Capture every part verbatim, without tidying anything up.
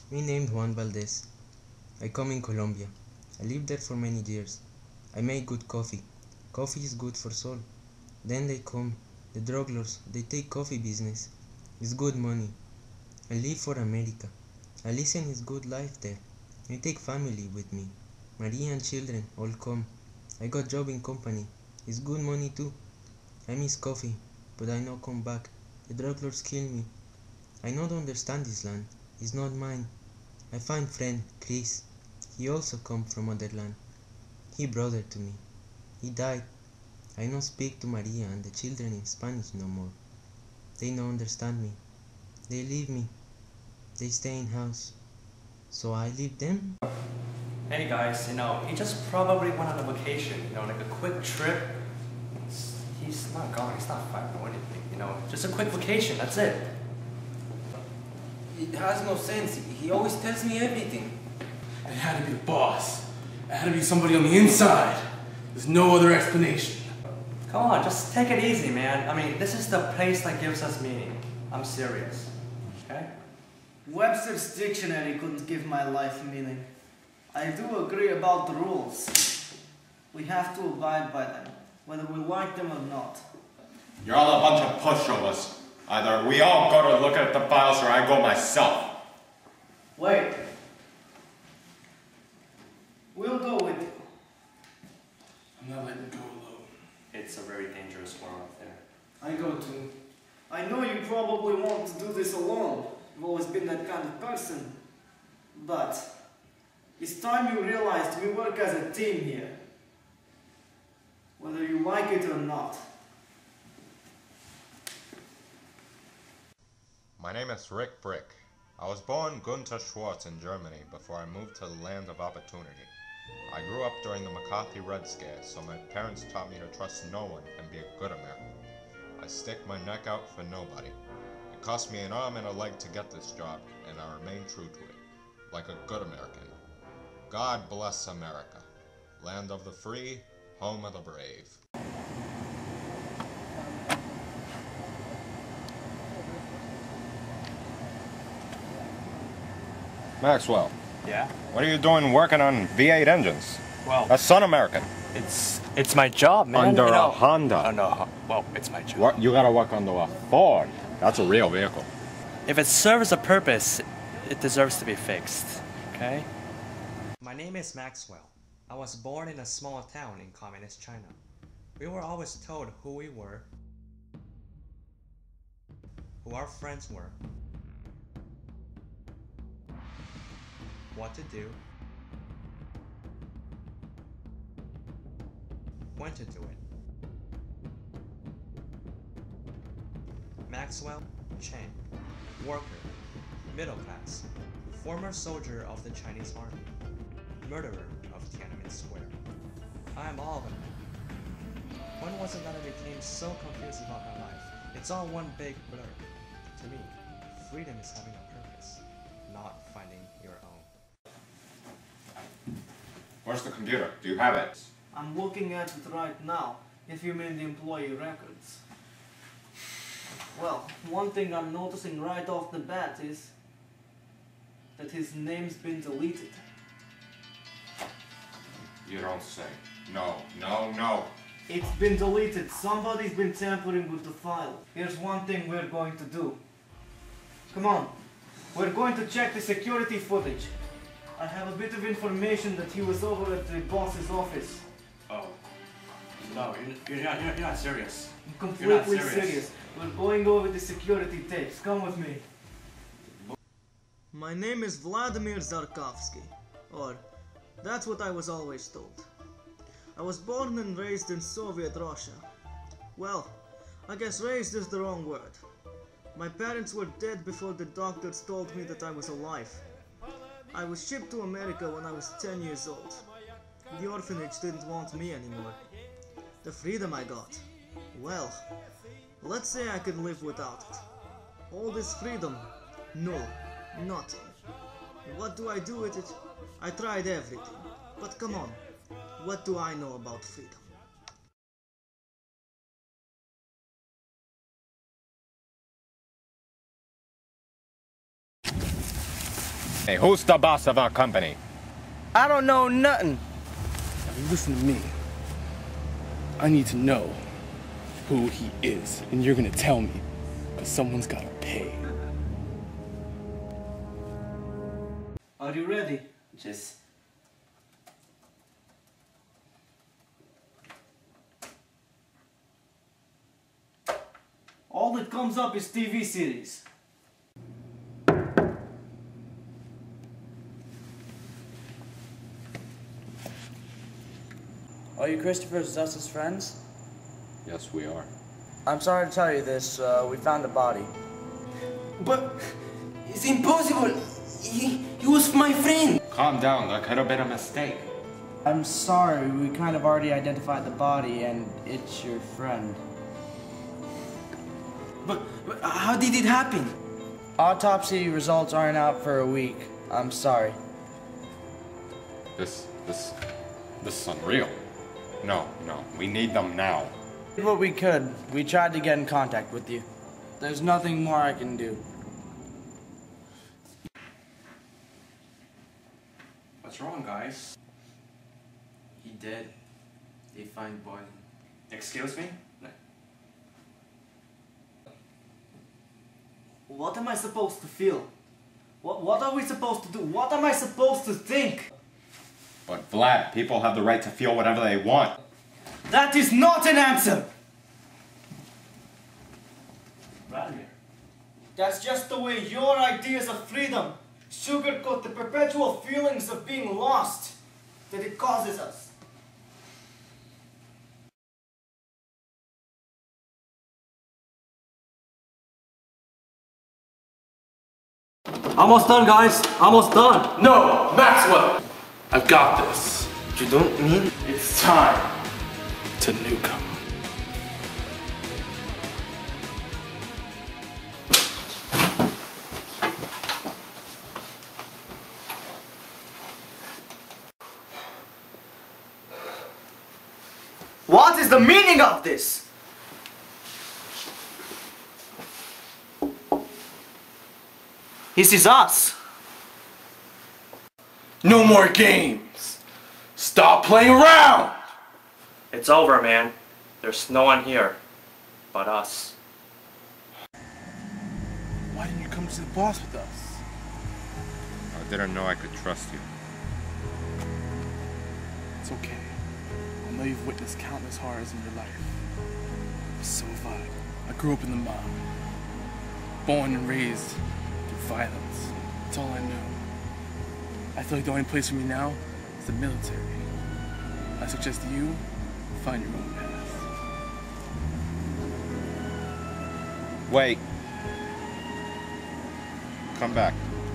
Me named Juan Valdez. I come in Colombia. I lived there for many years. I make good coffee. Coffee is good for soul. Then they come, the drug lords, they take coffee business. It's good money. I leave for America. I listen is good life there. I take family with me. Maria and children all come. I got job in company. It's good money too. I miss coffee, but I no come back. The drug lords kill me. I not understand this land. It's not mine. I find friend, Chris. He also come from other land. He brother to me. He died. I no speak to Maria and the children in Spanish no more. They no understand me. They leave me. They stay in house. So I leave them. Hey guys, you know, he just probably went on a vacation, you know, like a quick trip. He's, he's not going, he's not fighting or anything, you know, just a quick vacation, that's it. It has no sense. He always tells me everything. It had to be the boss. It had to be somebody on the inside. There's no other explanation. Come on, just take it easy, man. I mean, this is the place that gives us meaning. I'm serious, okay? Webster's dictionary couldn't give my life meaning. I do agree about the rules. We have to abide by them, whether we like them or not. You're all a bunch of pushovers. Either we all go to look at the files or I go myself. Wait. We'll go with you. I'm not letting go alone. It's a very dangerous world out there. I go too. I know you probably want to do this alone. You've always been that kind of person. But it's time you realized we work as a team here. Whether you like it or not. My name is Rick Brick. I was born Gunther Schwartz in Germany before I moved to the land of opportunity. I grew up during the McCarthy Red Scare, so my parents taught me to trust no one and be a good American. I stick my neck out for nobody. It cost me an arm and a leg to get this job, and I remain true to it, like a good American. God bless America, land of the free, home of the brave. Maxwell. Yeah? What are you doing working on V eight engines? Well, That's un-American. it's it's my job, man. Under you know. a Honda. Oh, no, well, it's my job. What, you gotta work under a Ford. That's a real vehicle. If it serves a purpose, it deserves to be fixed, okay? My name is Maxwell. I was born in a small town in communist China. We were always told who we were, who our friends were, what to do, when to do it. Maxwell Chen, worker, middle class, former soldier of the Chinese army, murderer of Tiananmen Square. I am all of them. When was it that I became so confused about my life? It's all one big blur. To me, freedom is having a purpose, not finding your own. Where's the computer? Do you have it? I'm looking at it right now, if you mean the employee records. Well, one thing I'm noticing right off the bat is that his name's been deleted. You don't say. No, no, no. It's been deleted. Somebody's been tampering with the file. Here's one thing we're going to do. Come on. We're going to check the security footage. I have a bit of information that he was over at the boss's office. Oh. No, you're, you're, not, you're, you're not serious. I'm completely You're not serious. serious. We're going over the security tapes. Come with me. My name is Vladimir Zarkovsky. Or, that's what I was always told. I was born and raised in Soviet Russia. Well, I guess raised is the wrong word. My parents were dead before the doctors told me that I was alive. I was shipped to America when I was ten years old. The orphanage didn't want me anymore. The freedom I got, well, let's say I can live without it. All this freedom, no, nothing. What do I do with it? I tried everything, but come on, what do I know about freedom? Hey, who's the boss of our company? I don't know nothing. Now you listen to me. I need to know who he is, and you're gonna tell me, because someone's gotta pay. Are you ready? Just All that comes up is T V series. Are you Christopher Zuss's friends? Yes, we are. I'm sorry to tell you this, uh, we found a body. But it's impossible. He, he was my friend. Calm down, that could have been a mistake. I'm sorry, we kind of already identified the body and it's your friend. But, but how did it happen? Autopsy results aren't out for a week. I'm sorry. This, this, this is unreal. No, no, we need them now. We did what we could. We tried to get in contact with you. There's nothing more I can do. What's wrong, guys? He dead. They find body. Excuse me? What am I supposed to feel? What, what are we supposed to do? What am I supposed to think? But Vlad, people have the right to feel whatever they want. That is not an answer! Vladimir. That's just the way your ideas of freedom sugarcoat the perpetual feelings of being lost that it causes us. Almost done, guys. Almost done. No, Maxwell! I've got this. You don't mean? It's time to nuke him. What is the meaning of this? This is us. No more games. Stop playing around. It's over, man. There's no one here but us. Why didn't you come to the boss with us? I didn't know I could trust you. It's okay. I know you've witnessed countless horrors in your life. So have I. I grew up in the mob. Born and raised through violence. That's all I know. I feel like the only place for me now is the military. I suggest you find your own path. Wait. Come back.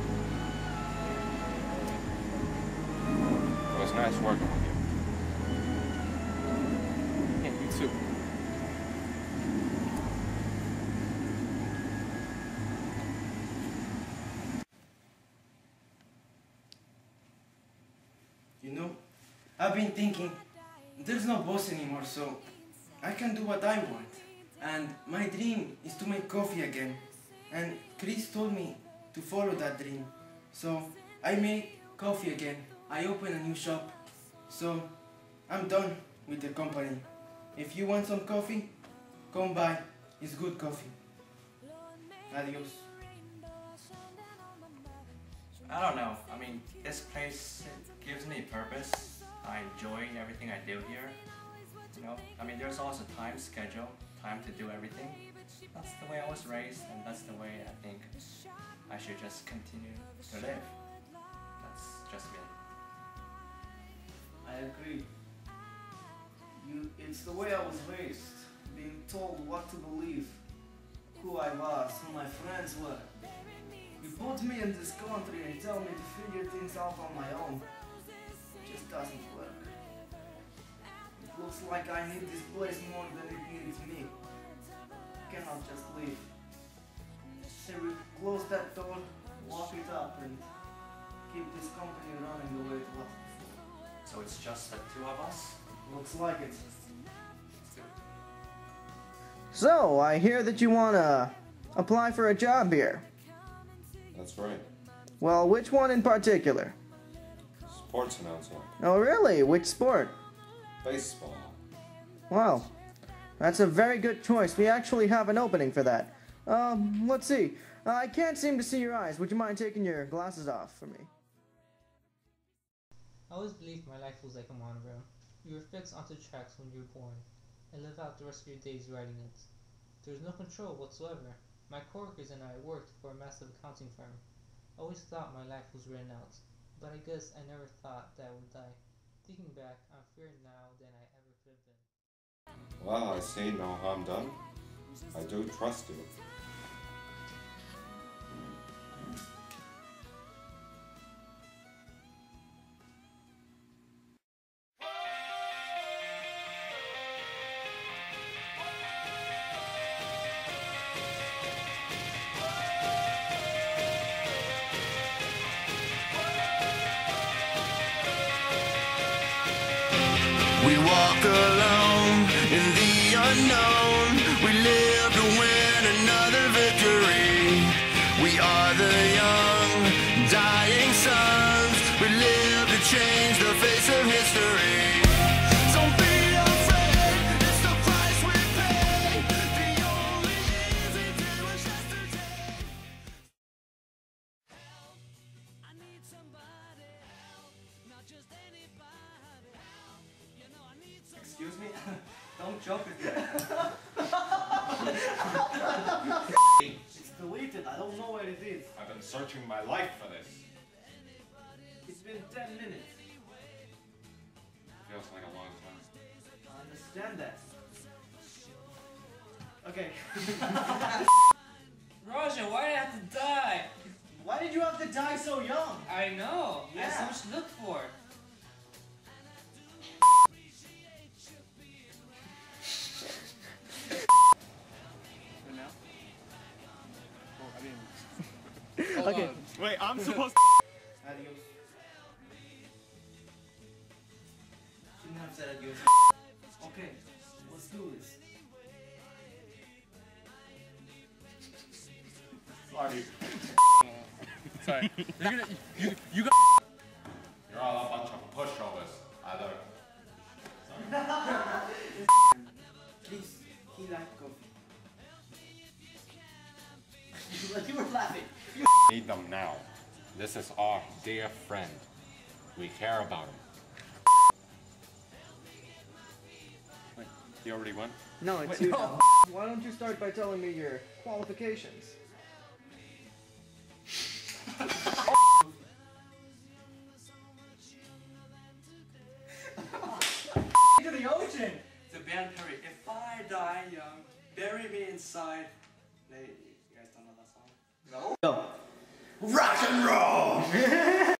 It was nice working with you. Yeah, you too. You know, I've been thinking, there's no boss anymore, so I can do what I want. And my dream is to make coffee again. And Chris told me to follow that dream. So I make coffee again. I open a new shop. So I'm done with the company. If you want some coffee, come by. It's good coffee. Adios. I don't know. I mean, this place gives me purpose. I enjoy everything I do here. You know, I mean, there's also time schedule, time to do everything. That's the way I was raised, and that's the way I think I should just continue to live. That's just me. I agree. You, it's the way I was raised, being told what to believe, who I was, who my friends were. You put me in this country and tell me to figure things out on my own. It just doesn't work. It looks like I need this place more than it needs me. I cannot just leave. Say we close that door, lock it up, and keep this company running the way it was before. So it's just the two of us? Looks like it. So, I hear that you want to apply for a job here. That's right. Well, which one in particular? Sports announcer. Oh, really? Which sport? Baseball. Wow. That's a very good choice. We actually have an opening for that. Um, let's see. Uh, I can't seem to see your eyes. Would you mind taking your glasses off for me? I always believed my life was like a monorail. You were fixed onto tracks when you were born, and live out the rest of your days riding it. There was no control whatsoever. My coworkers and I worked for a massive accounting firm. I always thought my life was written out, but I guess I never thought that I would die. Thinking back, I'm freer now than I ever could have been. Well, I see no harm done. I do trust you. We walk alone in the unknown. We live to win another victory. We are the young, dying sons. We live to change the face of history. Don't be afraid, it's the price we pay. The only easy day was yesterday. Help, I need somebody. Help, not just anybody. You know I need somebody. Excuse me? Don't joke with that. It's deleted. I don't know where it is. I've been searching my life for this. It's been ten minutes. Feels like a long time. I understand that. Okay. Roger, why did I have to die? Why did you have to die so young? I know. I have so Yeah. much to look for. Okay. Wait, I'm supposed Adios. Shouldn't have said adios. Okay, let's do this. Sorry. Sorry. You're gonna, you, you got. You're all a bunch of pushovers. Either. Please, he liked coffee. You were laughing. Need them now. This is our dear friend. We care about him. Wait, he already won? No, it's Wait, you. no. now. Why don't you start by telling me your qualifications? To the ocean. The band Perry, if I die young, bury me inside. They, you guys don't know that song? Rock and roll!